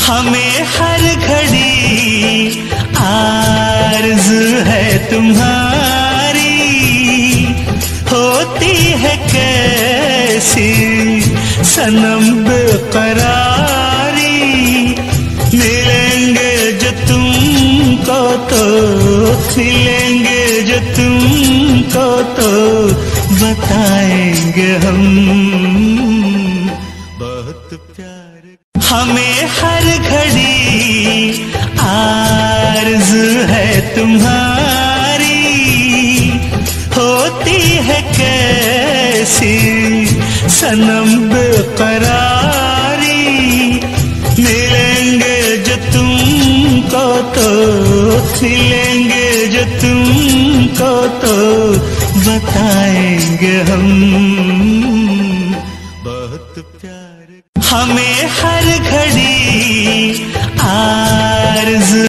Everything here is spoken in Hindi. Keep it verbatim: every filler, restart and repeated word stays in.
हमें हर घड़ी आरज़ू है तुम्हारी, होती है कैसी सनम बेकरारी। मिलेंगे जो तुमको तो मिलेंगे जो तुमको तो बताएंगे हम बहुत प्यार। हमें हर घड़ी आरज़ू है तुम्हारी, होती है कैसी सनम बेकरारी। मिलेंगे जो तुमको तो मिलेंगे जो तुमको तो बताएंगे हम बहुत प्यार। हमें हर घड़ी आरज़ू